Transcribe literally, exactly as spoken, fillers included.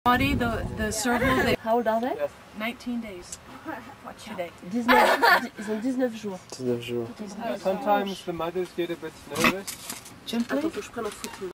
Body, the, the cervical, they... How old are they? nineteen days. Today. dix-neuf, ils ont dix-neuf jours. dix-neuf jours. Sometimes the mothers get a bit nervous. Attends, faut que je prenne en photo.